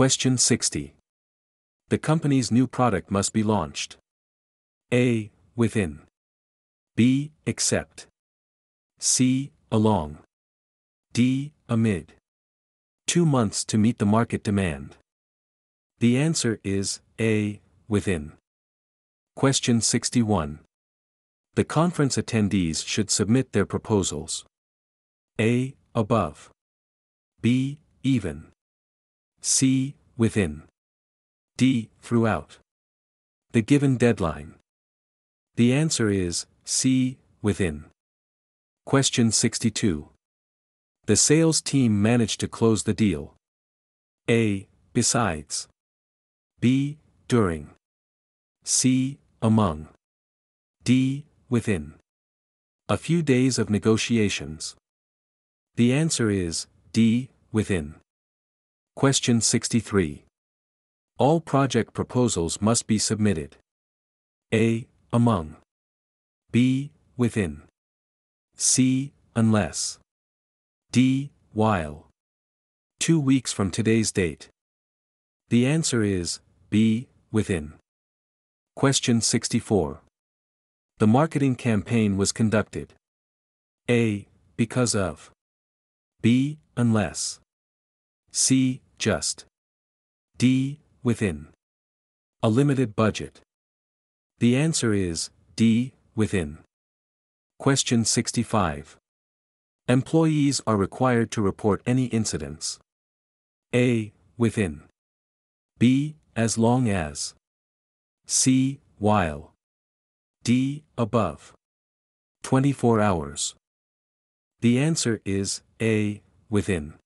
Question 60. The company's new product must be launched. A. Within. B. Except. C. Along. D. Amid. 2 months to meet the market demand. The answer is A. Within. Question 61. The conference attendees should submit their proposals. A. Above. B. Even. C. Within. D. Throughout. The given deadline. The answer is C. Within. Question 62. The sales team managed to close the deal. A. Besides. B. During. C. Among. D. Within. A few days of negotiations. The answer is D. Within. Question 63. All project proposals must be submitted. A. Among. B. Within. C. Unless. D. While. 2 weeks from today's date. The answer is B. Within. Question 64. The marketing campaign was conducted. A. Because of. B. Unless. C. Just. D. Within. A limited budget. The answer is D. Within. Question 65. Employees are required to report any incidents. A. Within. B. As long as. C. While. D. Above. 24 hours. The answer is A. Within.